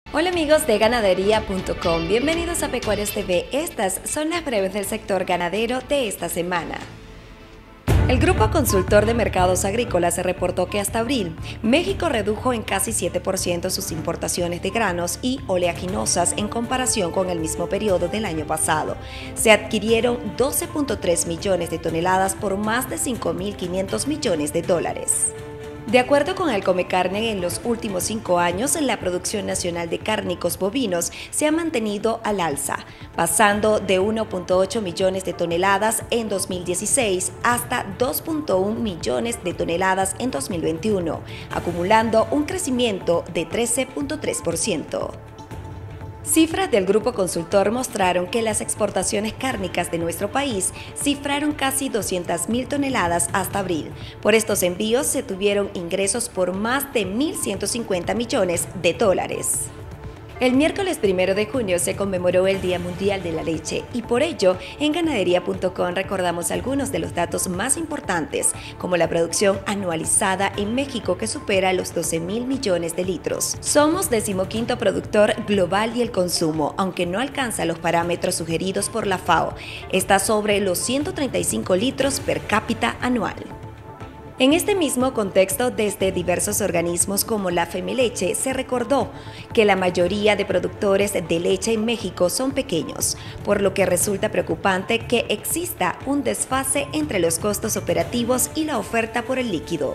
Hola amigos de ganadería.com, bienvenidos a Pecuarios TV. Estas son las breves del sector ganadero de esta semana. El Grupo Consultor de Mercados Agrícolas reportó que hasta abril, México redujo en casi 7% sus importaciones de granos y oleaginosas en comparación con el mismo periodo del año pasado. Se adquirieron 12.3 millones de toneladas por más de 5.500 millones de dólares. De acuerdo con el Comecarne, en los últimos 5 años, la producción nacional de cárnicos bovinos se ha mantenido al alza, pasando de 1.8 millones de toneladas en 2016 hasta 2.1 millones de toneladas en 2021, acumulando un crecimiento de 13.3%. Cifras del Grupo Consultor mostraron que las exportaciones cárnicas de nuestro país cifraron casi 200.000 toneladas hasta abril. Por estos envíos se tuvieron ingresos por más de 1.150 millones de dólares. El miércoles 1 de junio se conmemoró el Día Mundial de la Leche y por ello en ganadería.com recordamos algunos de los datos más importantes, como la producción anualizada en México que supera los 12.000 millones de litros. Somos 15º productor global y el consumo, aunque no alcanza los parámetros sugeridos por la FAO, está sobre los 135 litros per cápita anual. En este mismo contexto, desde diversos organismos como la Femeleche, se recordó que la mayoría de productores de leche en México son pequeños, por lo que resulta preocupante que exista un desfase entre los costos operativos y la oferta por el líquido.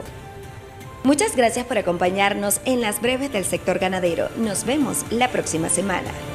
Muchas gracias por acompañarnos en las breves del sector ganadero. Nos vemos la próxima semana.